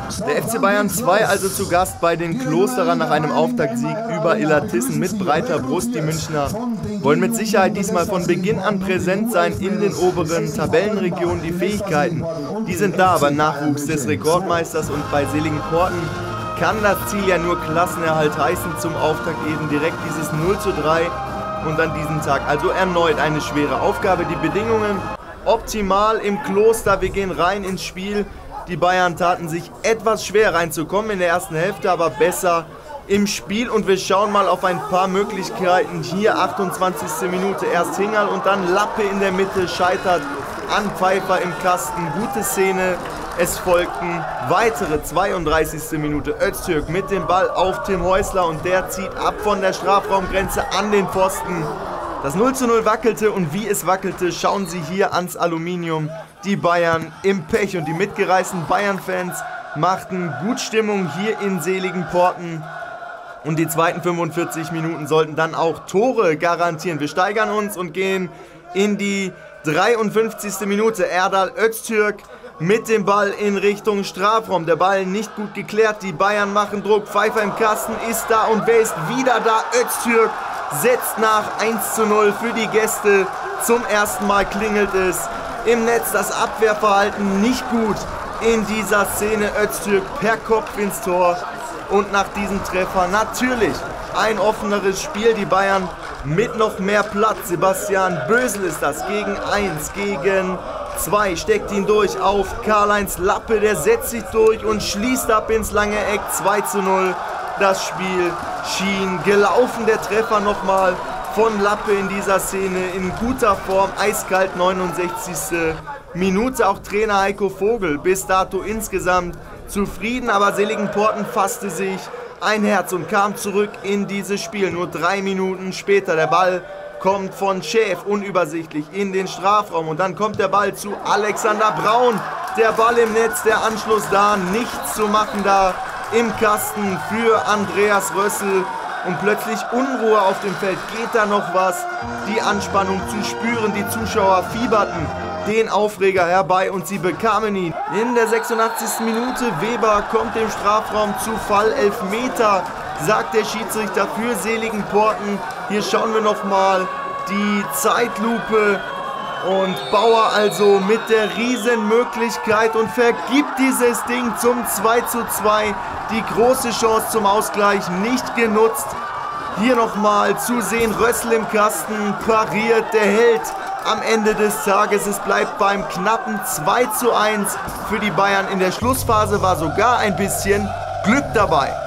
Der FC Bayern 2 also zu Gast bei den Klosterern nach einem Auftaktsieg über Illertissen mit breiter Brust. Die Münchner wollen mit Sicherheit diesmal von Beginn an präsent sein in den oberen Tabellenregionen. Die Fähigkeiten, die sind da beim Nachwuchs des Rekordmeisters, und bei Seligenporten kann das Ziel ja nur Klassenerhalt heißen. Zum Auftakt eben direkt dieses 0:3 und an diesem Tag also erneut eine schwere Aufgabe. Die Bedingungen optimal im Kloster, wir gehen rein ins Spiel. Die Bayern taten sich etwas schwer reinzukommen in der ersten Hälfte, aber besser im Spiel, und wir schauen mal auf ein paar Möglichkeiten. Hier 28. Minute, erst Hingerl und dann Lappe in der Mitte, scheitert an Pfeiffer im Kasten. Gute Szene, es folgten weitere 32. Minute. Öztürk mit dem Ball auf Tim Häusler und der zieht ab von der Strafraumgrenze an den Pfosten. Das 0:0 wackelte, und wie es wackelte, schauen Sie hier ans Aluminium. Die Bayern im Pech, und die mitgereisten Bayern-Fans machten gut Stimmung hier in Seligenporten. Und die zweiten 45 Minuten sollten dann auch Tore garantieren. Wir steigern uns und gehen in die 53. Minute. Erdal Öztürk mit dem Ball in Richtung Strafraum. Der Ball nicht gut geklärt. Die Bayern machen Druck. Pfeiffer im Kasten ist da, und wer ist wieder da? Öztürk setzt nach 1:0 für die Gäste. Zum ersten Mal klingelt es im Netz. Das Abwehrverhalten nicht gut in dieser Szene. Öztürk per Kopf ins Tor. Und nach diesem Treffer natürlich ein offeneres Spiel. Die Bayern mit noch mehr Platz. Sebastian Bösel ist das gegen 1, gegen 2. Steckt ihn durch auf Karl-Heinz Lappe. Der setzt sich durch und schließt ab ins lange Eck. 2:0. Das Spiel schien gelaufen. Der Treffer nochmal von Lappe in dieser Szene in guter Form. Eiskalt, 69. Minute. Auch Trainer Heiko Vogel bis dato insgesamt zufrieden, aber Seligenporten fasste sich ein Herz und kam zurück in dieses Spiel. Nur 3 Minuten später, der Ball kommt von Schäf unübersichtlich in den Strafraum, und dann kommt der Ball zu Alexander Braun. Der Ball im Netz, der Anschluss da, nichts zu machen da im Kasten für Andreas Rössel, und plötzlich Unruhe auf dem Feld. Geht da noch was? Die Anspannung zu spüren, die Zuschauer fieberten den Aufreger herbei, und sie bekamen ihn. In der 86. Minute, Weber kommt im Strafraum zu Fall, Elfmeter, sagt der Schiedsrichter für Seligenporten. Hier schauen wir nochmal die Zeitlupe, und Bauer also mit der Riesenmöglichkeit und vergibt dieses Ding zum 2:2. Die große Chance zum Ausgleich nicht genutzt. Hier nochmal zu sehen, Rössel im Kasten, pariert, der Held am Ende des Tages. Es bleibt beim knappen 2:1 für die Bayern. In der Schlussphase war sogar ein bisschen Glück dabei.